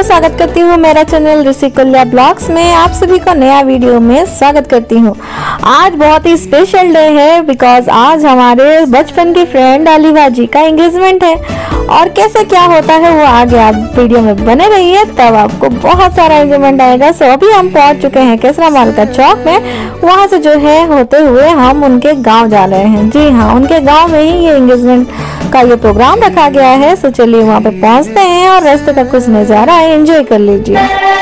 स्वागत करती हूँ मेरा चैनल ऋषिकुल्या ब्लॉग्स में। आप सभी को नया वीडियो में स्वागत करती हूँ। आज बहुत ही स्पेशल डे है बिकॉज आज हमारे बचपन की फ्रेंड अलीवा जी का एंगेजमेंट है और कैसे क्या होता है वो आगे आप वीडियो में बने रहिए, तब आपको बहुत सारा एंजॉयमेंट आएगा। सो अभी हम पहुँच चुके हैं केसरा माल का चौक में। वहाँ से जो है होते हुए हम उनके गाँव जा रहे हैं। जी हाँ, उनके गाँव में ही ये एंगेजमेंट का ये प्रोग्राम रखा गया है। सो चलिए वहाँ पे पहुँचते हैं और रास्ते का कुछ नज़ारा है, एंजॉय कर लीजिए।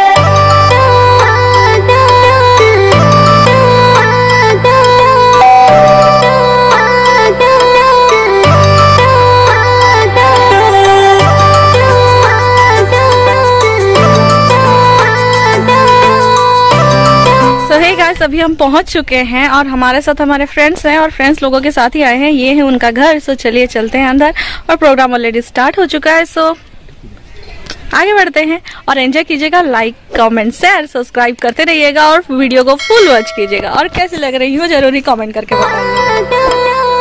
अभी हम पहुंच चुके हैं और हमारे साथ हमारे फ्रेंड्स हैं और फ्रेंड्स लोगों के साथ ही आए हैं। ये है उनका घर। सो चलिए चलते हैं अंदर और प्रोग्राम ऑलरेडी स्टार्ट हो चुका है। सो आगे बढ़ते हैं और एंजॉय कीजिएगा। लाइक कमेंट शेयर सब्सक्राइब करते रहिएगा और वीडियो को फुल वॉच कीजिएगा। और कैसी लग रही हो जरूरी कमेंट करके बताइएगा।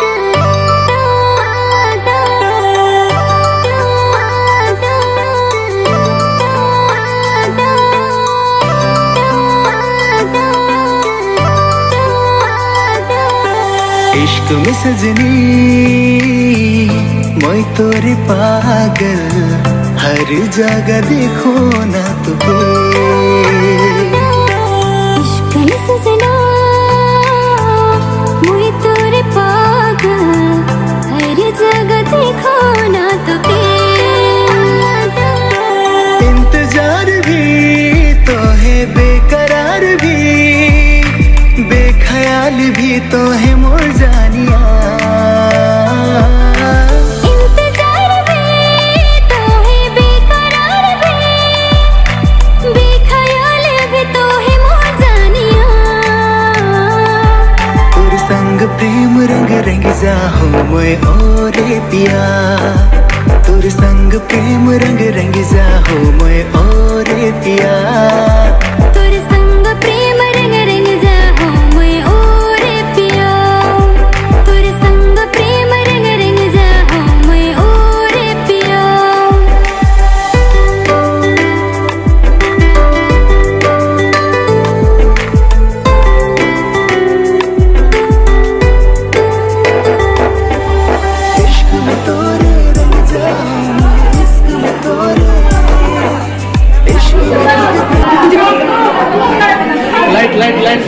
इश्क में सजनी मैं तोरे पागल, हर जगह देखो ना तुझे। इश्क में सजना मैं तोरे पागल, हर जगह देखो ना तुझे। इंतजार भी तो है बेकरार भी, बेख्याल भी तो है मोर जानिया। इंतजार भी तो है बेकरार भी, बेख्याल भी तो है मोर जानिया। तोर संग प्रेम रंग रंग जाहो मैं ओरे पिया, तोर संग प्रेम रंग रंग जाहो मैं ओरे पिया। तोर संग प्रेम रंग रंग जाहो मैं ओरे पिया, तोर संग प्रेम रंग रंग जाहो मैं ओरे पिया। इश्क में तोरे रंग जाओ, इश्क में तोरे, इश्क में लाइट लाइट लाइट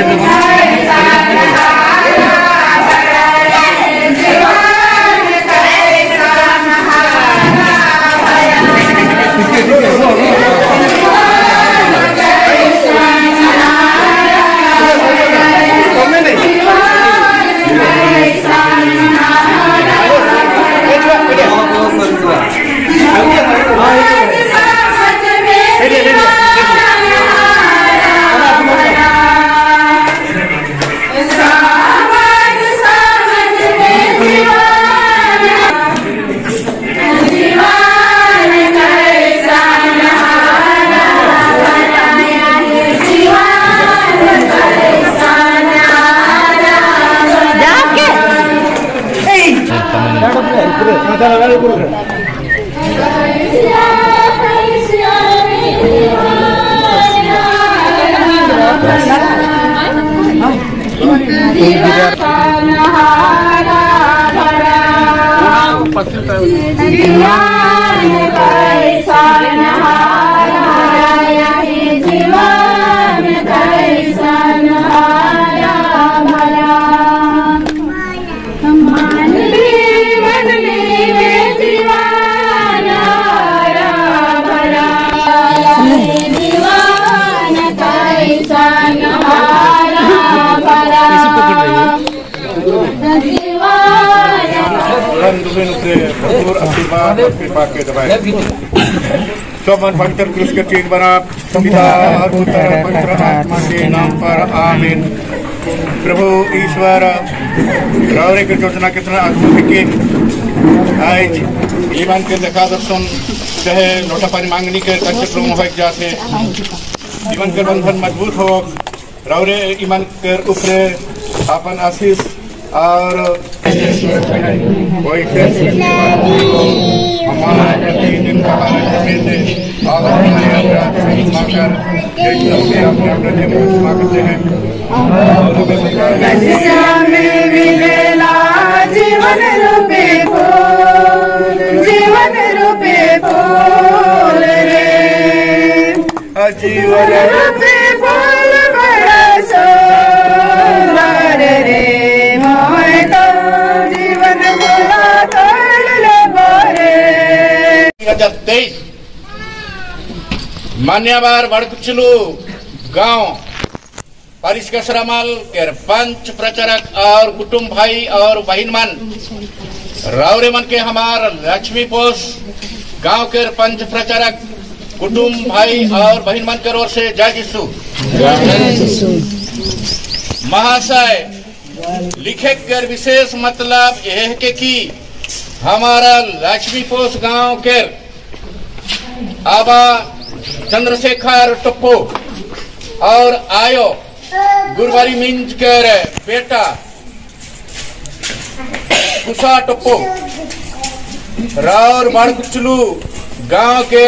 सोमन पवित्र कृष्ण के चीन बना पिता और पुत्र पवित्र आत्मा के नाम पर आमीन। प्रभु ईश्वर रावरे की योजना कितना अद्भुत आज ईमान के देखा दर्शन चाहे लोटा पानी मांगनी के कच्चे लोग हो जाते जीवन के बंधन मजबूत हो। रावरे ईमान के ऊपर अपन आशीष और कोई हमारा दिन का और अपने करते हैं। जीवन रूपे फूल रे, जीवन रूपे फूल बड़ा सुंदर रे, मोय तो जीवन फूला तोड़ ले मोरे। 2023 मान्यवर वड़कुचलू गांव परिष्करामल के पंच प्रचारक और कुटुंब भाई और बहन मन रावरे मन के हमार लक्ष्मी पोष गांव के पंच प्रचारक कुटुंब भाई और बहन मन की ओर से जय यीशु महाशय। लिखे कर विशेष मतलब यह है कि हमारा लक्ष्मी पोष गांव के आबा चंद्रशेखर टप्पो और आयो गुरुवारी मिंज कर बेटा कुशा टप्पो रावर बाड़कुचलू गांव के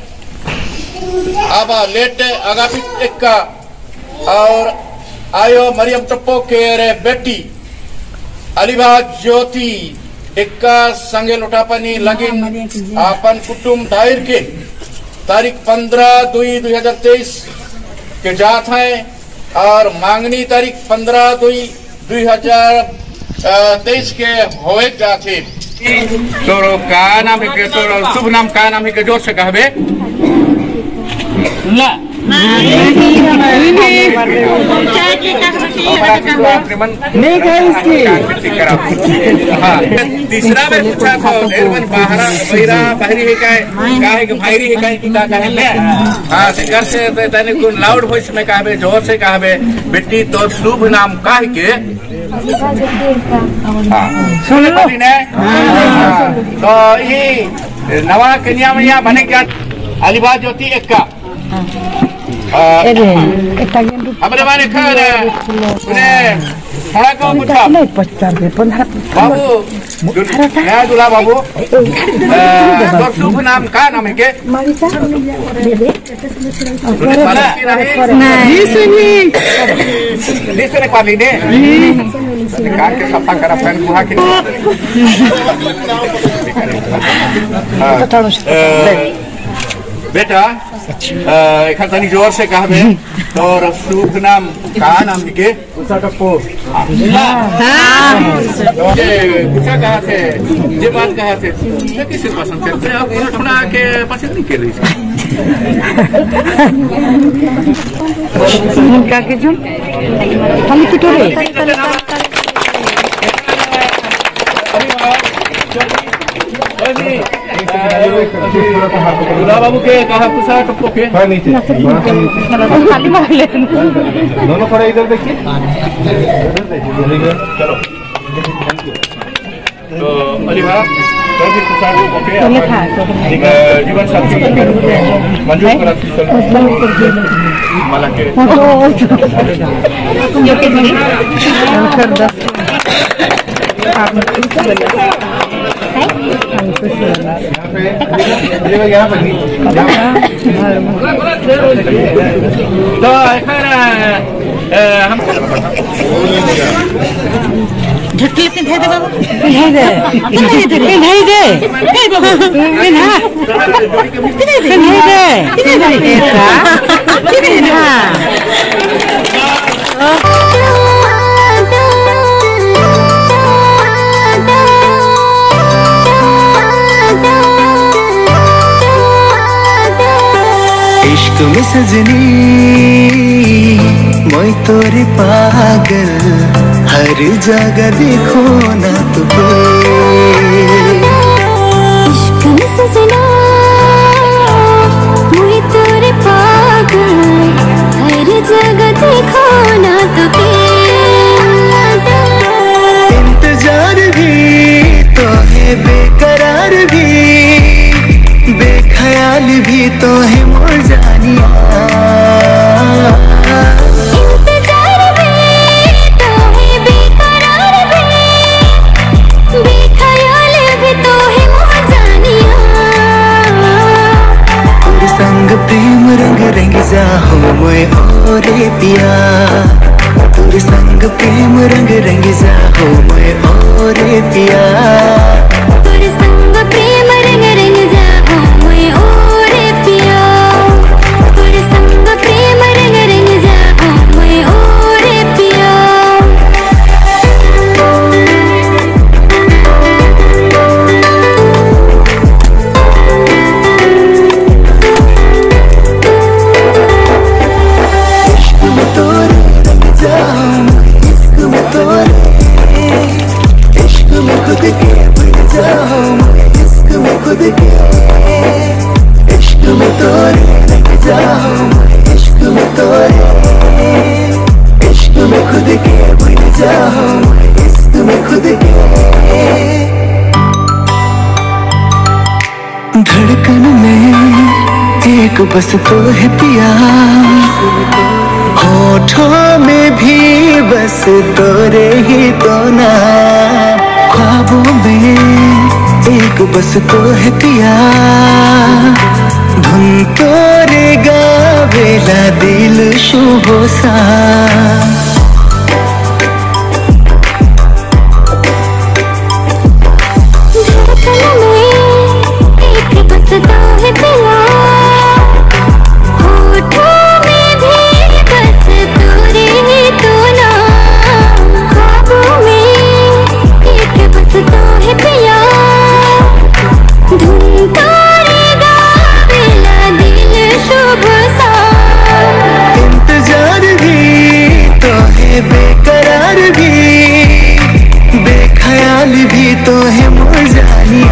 आबा लेट अगापित एक्का और आयो मरियम टप्पो के बेटी अलीबाग ज्योति एक्का संगे लोटापनी लगिन अपन कुटुंब दायर के तारीख 15/2/2023 के जात है और मांगनी तारीख 15/2/2023 के होए जाते। तो का नाम है तो शुभ नाम का नाम है जोर से कहबे ला तीसरा में पूछा था बाहरी है का है कि भाईरी है का की का कहे ले हां घर से तने को लाउड वॉइस में कहबे जोर से कहबे बेटी तो शुभ नाम काहे के सुने बोली ने तो ये नवा कन्या मैया बने क्या अलीबाग ज्योति एक्का हमारे माने खर ने थोड़ा को पूछा बाबू नया दूल्हा बाबू तो शुभ नाम का नाम है के नहीं पाली ने कान के सफा करा फैन बुहा के बेटा एक तनी जोर से कहबे और शुभ नाम का नाम के कुशा टप्पो कुशा कहा थे जे बात कहा थे किसी पसंद करते अब थोड़ा के पसंद नहीं कर रही क्या के जो खाली पिटोरे दूल्हा बाबू के कहा कुशा टप्पो के दोनों खड़े इधर देखिए चलो तो अली भाई कुशा टप्पो के जीवन साथी मंजूर करा माला के यहाँ पर तो हम झटके लेते दे बाबू नहीं दे नहीं दे बाबू नहीं दे इश्क में सजनी मैं तोरे पागल हर जगह देखो ना तुम्हें इश्क में सजना मैं तोरे पागल हर जगह देखो ना इंतजार भी तो है बेकरार भी बेख्याल भी तो है मोर जानिया इंतजार भी तो है बेकरार भी संग प्रेम रंग रंग जाहो मोए ओरे पिया तोर संग प्रेम रंग रंग जाहो मोए ओरे पिया तोर संग प्रेम रंग रंग जाहो मोए ओरे पिया तोर संग प्रेम रंग रंग जाहो मोए ओरे पिया धड़कन में एक बस तो है पिया होठों में भी बस तोरे ही तो ना ख्वाबों में एक बस तो है पिया धुन तोरे गावेला दिल शुभो सा बेकरार भी बेख्याल भी तो है मुरझानिया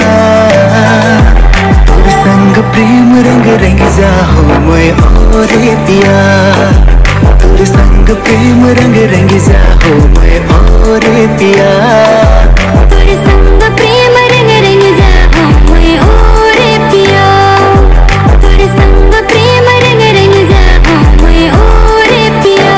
तोर संग प्रेम रंग रंग जाहो मोए ओरे पिया तोर संग प्रेम रंग रंग जाहो मोए ओरे पिया तोर संग प्रेम रंग रंग जाहो मोए ओरे पिया तोर संग प्रेम रंग रंग जाहो मोए ओरे पिया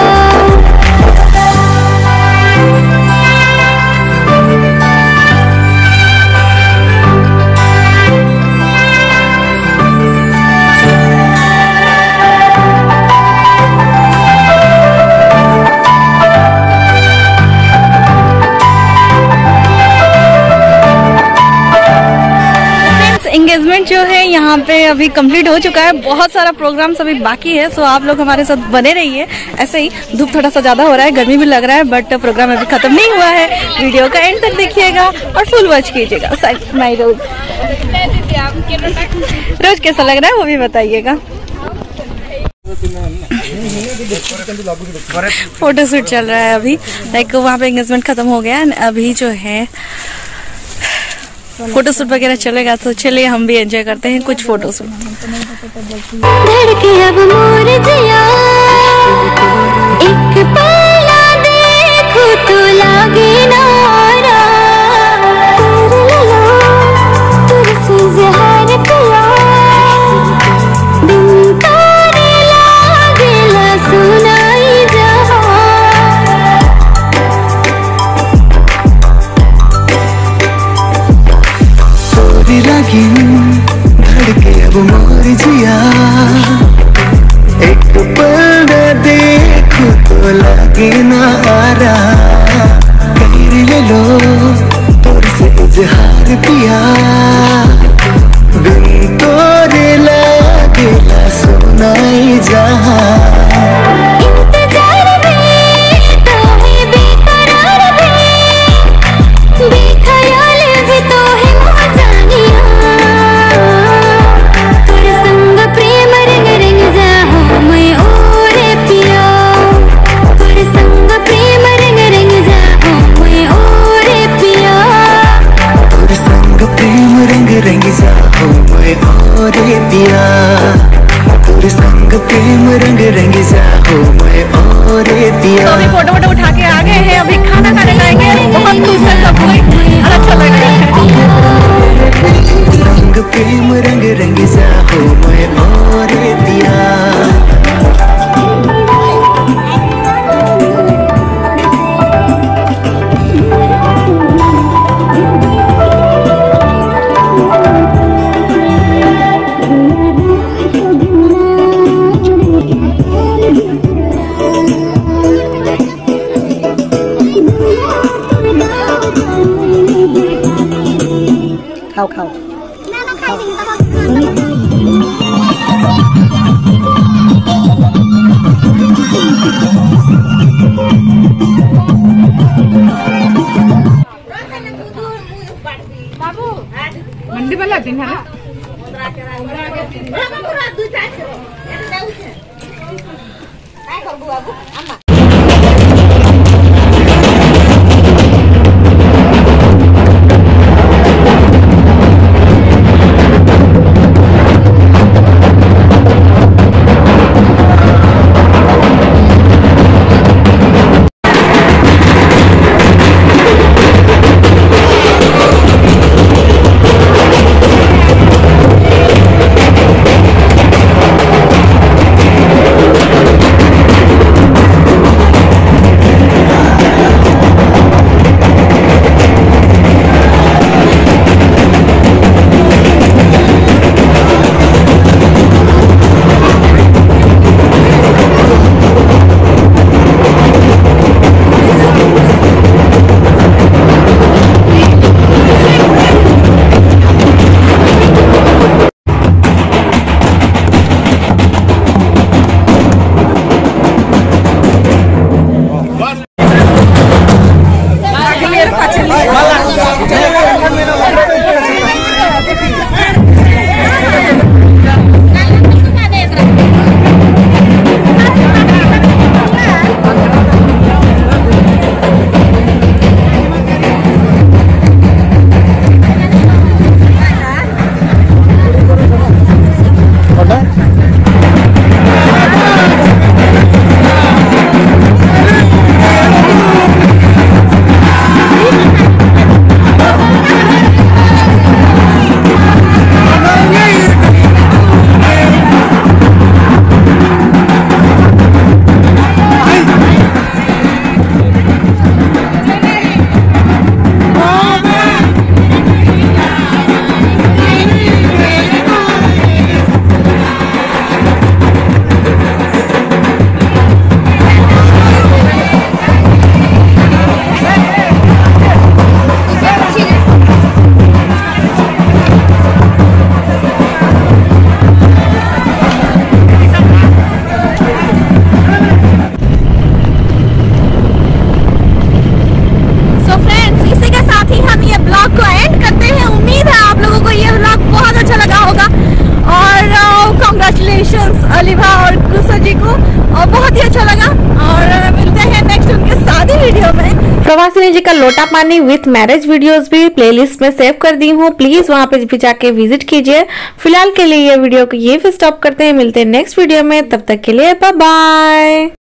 एंगेजमेंट जो है यहाँ पे अभी कंप्लीट हो चुका है। बहुत सारा प्रोग्राम्स अभी बाकी है, सो आप लोग हमारे साथ बने रहिए। ऐसे ही धूप थोड़ा सा ज़्यादा हो रहा है, गर्मी भी लग रहा है, बट प्रोग्राम अभी खत्म नहीं हुआ है। वीडियो का एंड तक देखिएगा और फुल वॉच कीजिएगा। रोज कैसा लग रहा है वो भी बताइएगा। फोटो शूट चल रहा है अभी, लाइक वहाँ पे एंगेजमेंट खत्म हो गया। अभी जो है फोटो शूट वगैरह चलेगा, तो चलिए हम भी एंजॉय करते हैं कुछ फोटो शूट। धड़के अब मोर जिया एक पला देखो तो लागे नारा तुरसे जहान पिया दिन तारे लागेला सुनाई जहां लगिन धड़के अब मोर जिया एक पल देखो तो लगे नारा कर ले लो तोर से इजहार पिया बिन तोरे लागेला सुनाई जहां रंग जाहो मैं ओरे पिया तोर संग प्रेम रंग रंग जाहो मैं ओरे पिया। तो अभी फोटो वोटो उठा के आ गए हैं, अभी खाना खाने जाएंगे। बहुत खुश है सब कोई, अच्छा लग रहा है। संग प्रेम रंग रंग जाहो मैं ओरे पिया। खाओ। मंडी वाला दिन है ना। अलीभा और कुसा जी को, और बहुत ही अच्छा लगा। और मिलते हैं नेक्स्ट उनके शादी वीडियो में। प्रवासिनी जी का लोटा पानी विथ मैरिज वीडियोस भी प्लेलिस्ट में सेव कर दी हूँ, प्लीज वहां पे भी जाके विजिट कीजिए। फिलहाल के लिए ये वीडियो को ये भी स्टॉप करते हैं, मिलते हैं नेक्स्ट वीडियो में, तब तक के लिए बाय बाय।